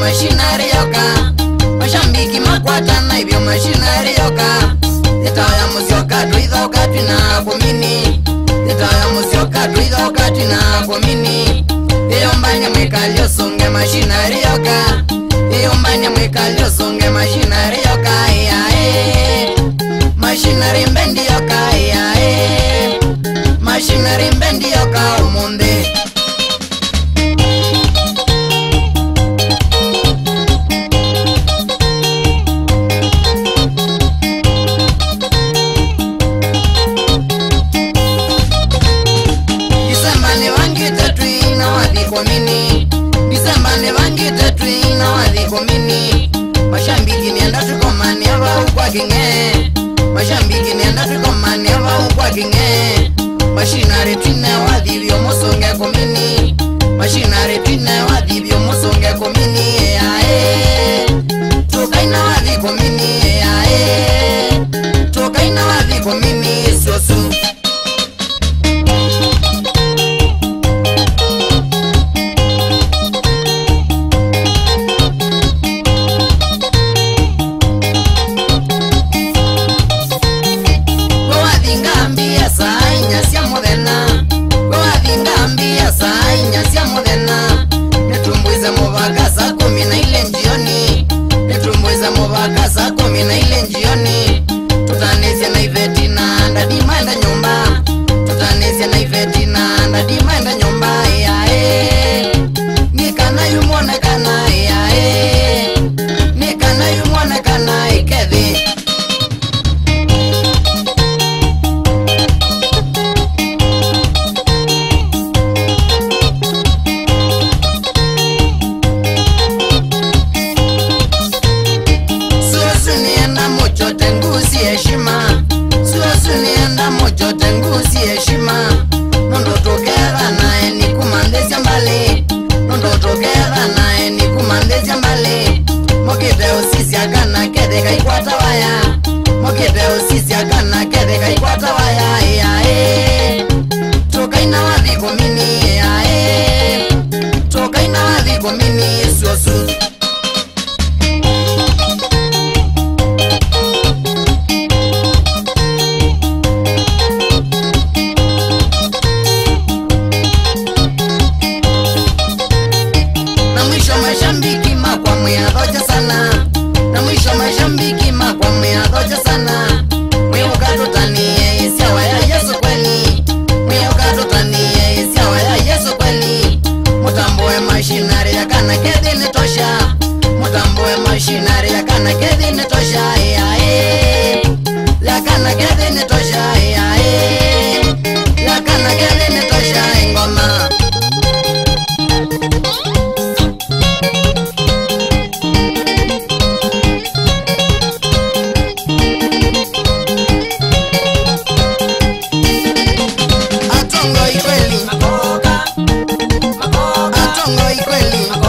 machinery yoka mashambiki makwata na ibyo machinery yoka etaya musyoka tuithoka twina komini etaya musyoka tuithoka twina komini eyombanya mwekalyo songe machinery yoka eyombanya mwekalyo songe machinery yoka machinery mbendi yoka machinery mbendi yoka umunde komini December ne vangite twina wathi komini mashambiki nienda tukomani ava ukwa kinge mashambiki nienda tukomani ava ukwa kinge machinari twine wathi vyo musonge komini machinari twine wathi vyo musonge komini tukaina wathi komini tukaina wathi komini sosu Atongo ikweli